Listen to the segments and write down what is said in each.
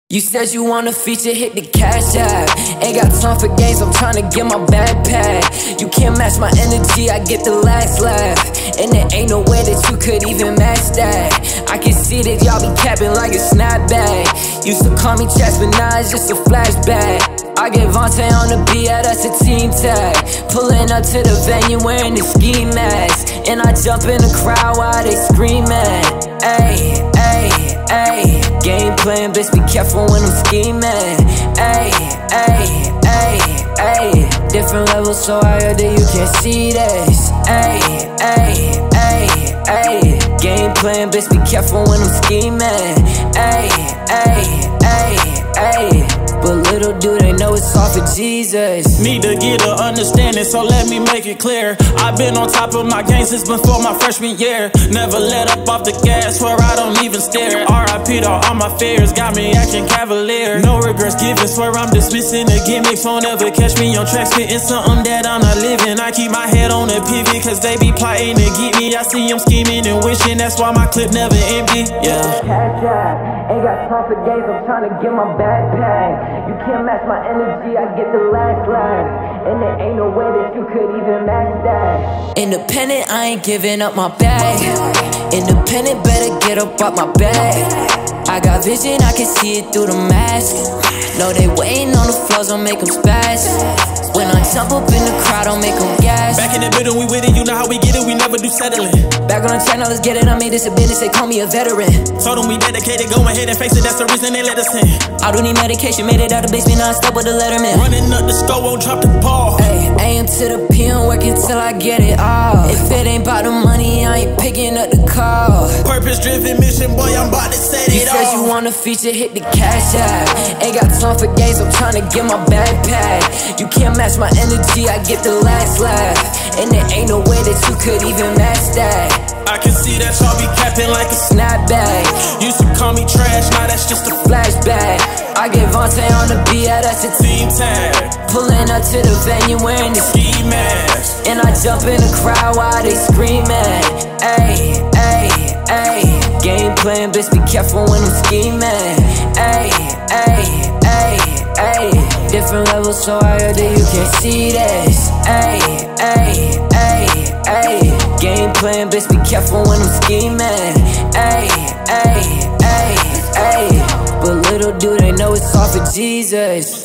You said you want a feature, hit the cash app. Ain't got time for games, I'm tryna get my backpack. You can't match my energy, I get the last laugh. And there ain't no way that you could even match that. I can see that y'all be capping like a snapback. Used to call me Chess, but now it's just a flashback. I get Vontae on the beat, yeah, that's a team tag. Pulling up to the venue wearing the ski mask. And I jump in the crowd while they screaming. Ayy, ayy, ayy. Game playing, bitch, be careful when I'm scheming. Ayy, ayy, ayy, ayy. Different levels so higher that you can't see this. Ayy, ayy, ayy, ayy. Game playing, bitch, be careful when I'm scheming. Ayy, ayy, ayy, ayy. But little do they know it's all for Jesus. Need to get an understanding, so let me make it clear. I've been on top of my game since before my freshman year. Never let up off the gas where I don't even stare. R.I.P. to all my fears, got me acting cavalier. No regrets given, swear I'm dismissing the gimmicks. Won't ever catch me on track spitting something that I'm not living. I keep my head on the pivot, cause they be plotting to get me. I see them scheming and wishing, that's why my clip never empty, yeah. Cash out, ain't got time for games, I'm tryna get my backpack. You can't match my energy, I get the last laugh. And there ain't no way that you could even match that. Independent, I ain't giving up my bag. Independent, better get up off my bag. I got vision, I can see it through the mask. No, they waiting on the floors, I'll make them spaz. When I jump up in the crowd, I'll make them gas. Back in the building, we with it, you know how we get it, we never do settling. Back on the track, now let's get it, I made this a business, they call me a veteran. Told them we dedicated, go ahead and face it, that's the reason they let us in. I don't need medication, made it out of basement, non-stop with the Letterman. Running up the score, won't drop the ball. Ay, AM to the PM, working till I get it all. If it ain't about the money, I ain't picking up the call. Purpose-driven mission, boy, I'm about to set it off. You said you want a feature, hit the cash app. Ain't got time for games, I'm tryna get my backpack. You can't match my energy, I get the last laugh. And there ain't no way that you could even match that. I can see that y'all be capping like a snapback. Used to call me trash, now that's just a flashback. I get Vontae on the beat, yeah, that's a team tag. Pulling up to the venue wearing the ski mask. And I jump in the crowd while they screaming. Ayy, ayy, ayy. Game playing, bitch, be careful when I'm scheming. Ayy, ayy, ayy, ayy. Different levels so higher that you can't see this. Ayy, ayy, ayy, ayy. Game playing, bitch, be careful when I'm scheming. Ayy, ayy, ayy, ayy. But little do they know it's all for Jesus.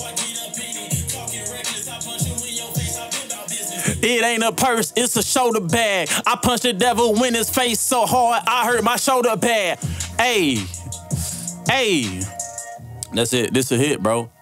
It ain't a purse, it's a shoulder bag. I punched the devil in his face so hard, I hurt my shoulder pad. Ayy, ayy. That's it, this a hit, bro.